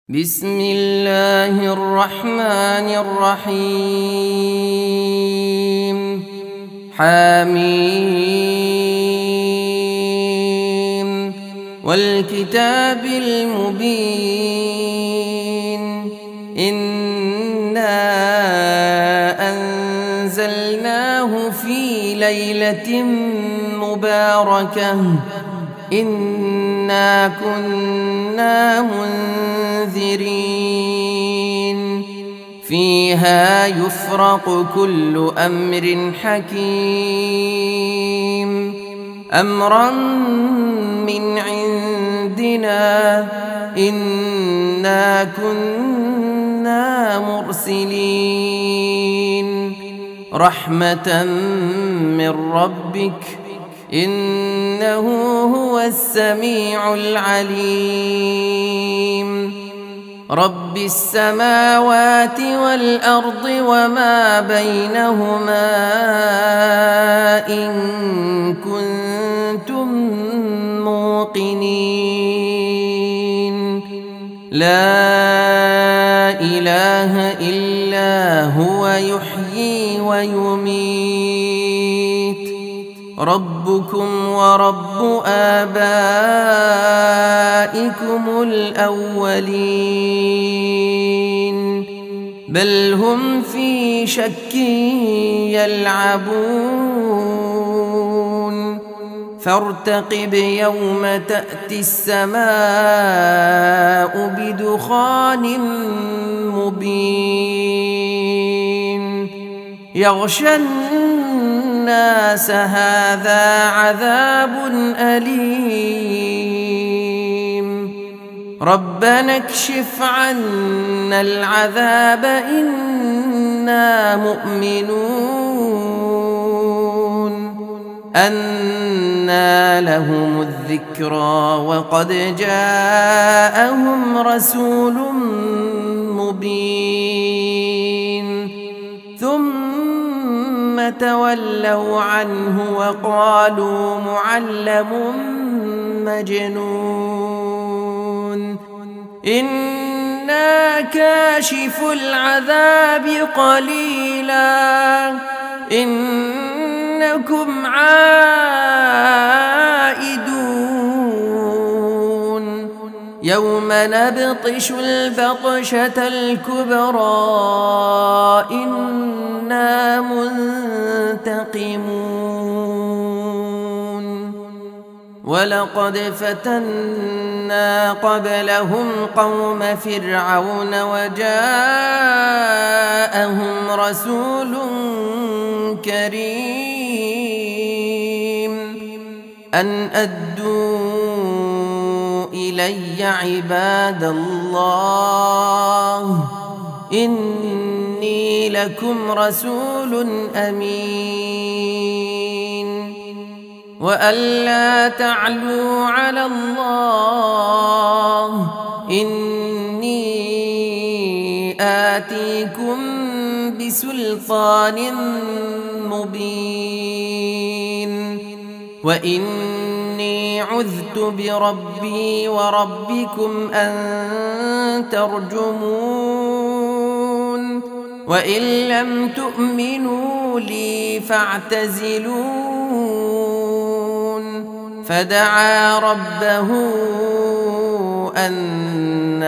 بسم الله الرحمن الرحيم حميم والكتاب المبين إنا أنزلناه في ليلة مباركة إنا كنا منذرين فيها يفرق كل أمر حكيم أمرا من عندنا إنا كنا مرسلين رحمة من ربك إنه هو السميع العليم رب السماوات والأرض وما بينهما إن كنتم موقنين لا إله إلا هو يحيي ويميت ربكم ورب آبائكم الأولين بل هم في شك يلعبون فارتقب يوم تأتي السماء بدخان مبين يغشى الناس هذا عذاب أليم ربنا اكشف عنا العذاب إنا مؤمنون أنى لهم الذكرى وقد جاءهم رسول مبين ثم تولوا عنه وقالوا معلم مجنون إنا كاشف العذاب قليلا إنكم عائدون يوم نبطش البطشة الكبرى إنا منتقمون ولقد فتنا قبلهم قوم فرعون وجاءهم رسول كريم أن أدوا إلي عباد الله إني لكم رسول أمين وألا تعلوا على الله إني آتيكم بسلطان مبين وإني عذت بربي وربكم أن ترجمون وإن لم تؤمنوا لي فاعتزلون فدعا ربه أن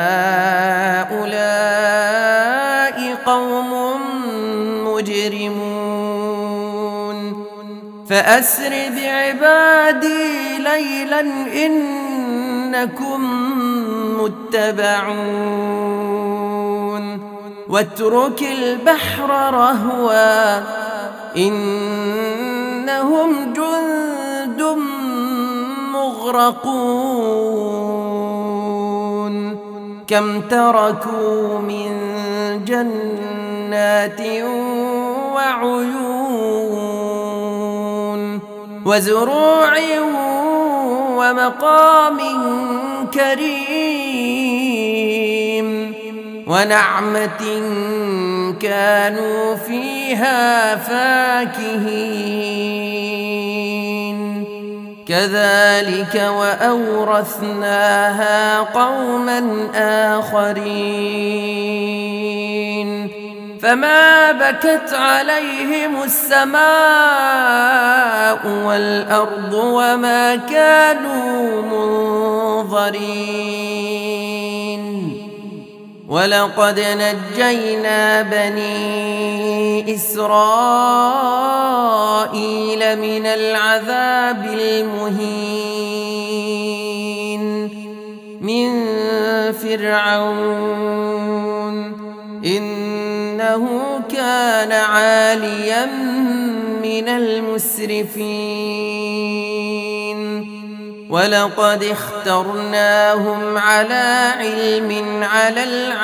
هؤلاء قوم مجرمون فأسر بعبادي ليلا إنكم متبعون واترك البحر رهوا إنهم جند مغرقون كم تركوا من جنات وعيون وزروع ومقام كريم ونعمة كانوا فيها فاكهين كذلك وأورثناها قوما آخرين فما بكت عليهم السماء والأرض وما كانوا منظرين ولقد نجينا بني إسرائيل من العذاب المهين من فرعون إنه كان عاليا من المسرفين ولقد اخترناهم على علم على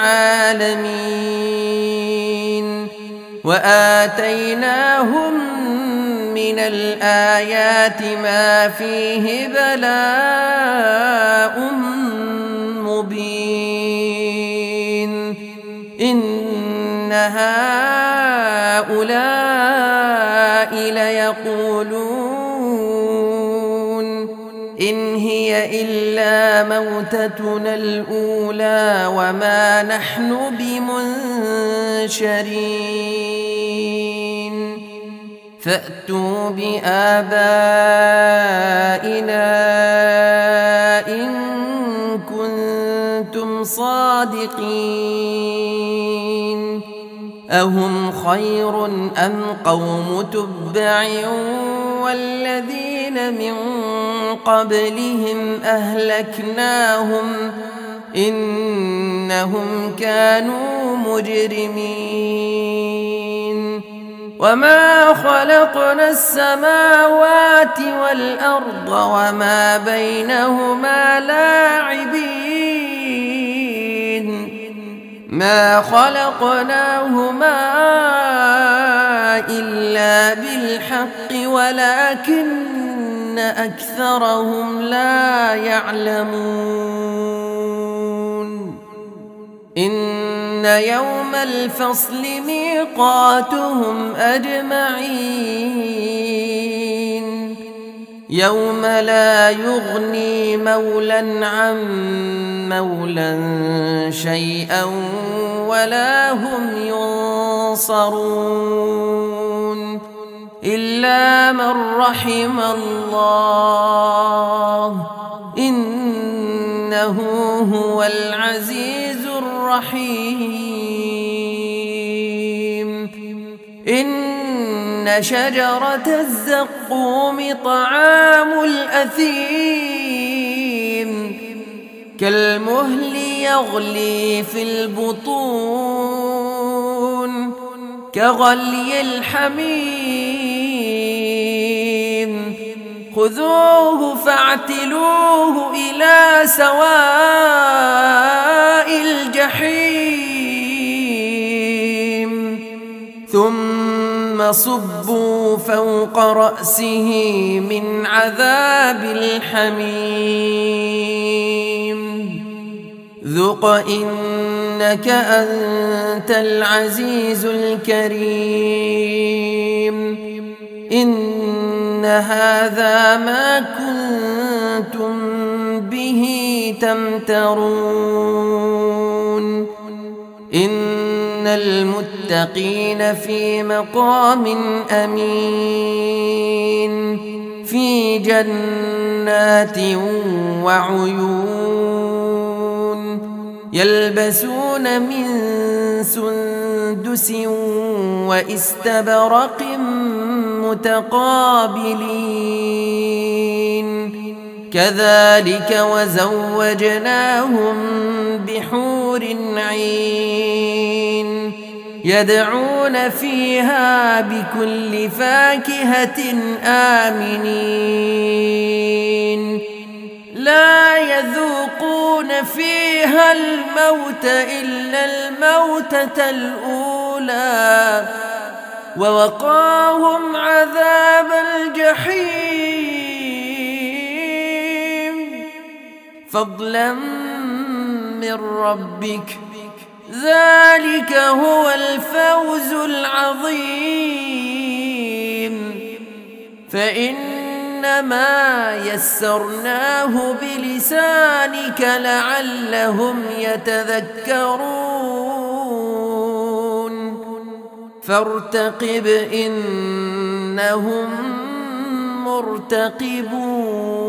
العالمين وآتيناهم من الآيات ما فيه بلاء مبين إن هؤلاء ليقولون إن هي إلا موتتنا الأولى وما نحن بمنشرين فأتوا بآبائنا إن كنتم صادقين أهم خير أم قوم تبع والذين من قبلهم أهلكناهم إنهم كانوا مجرمين وما خلقنا السماوات والأرض وما بينهما لاعبين ما خلقناهما إلا بالحق ولكن أكثرهم لا يعلمون إن يوم الفصل ميقاتهم أجمعين يوم لا يغني مولى عن مولى شيئا ولا هم ينصرون إلا من رحم الله إنه هو العزيز الرحيم إن شجرة الزقوم طعام الأثيم كالمهل يغلي في البطون كغلي الحميم خذوه فاعتلوه إلى سواء الجحيم ثم صبوا فوق رأسه من عذاب الحميم ذق إنك أنت العزيز الكريم إن هذا ما كنتم به تمترون إن المتقين في مقام أمين في جنات وعيون يلبسون من سندس واستبرق متقابلين كذلك وزوجناهم بحور عين يدعون فيها بكل فاكهة آمنين لا يذوقون فيها الموت إلا الموتة الأولى ووقاهم عذاب الجحيم فضلا من ربك ذلك هو الفوز العظيم فإن فإنما يسرناه بلسانك لعلهم يتذكرون فارتقب إنهم مرتقبون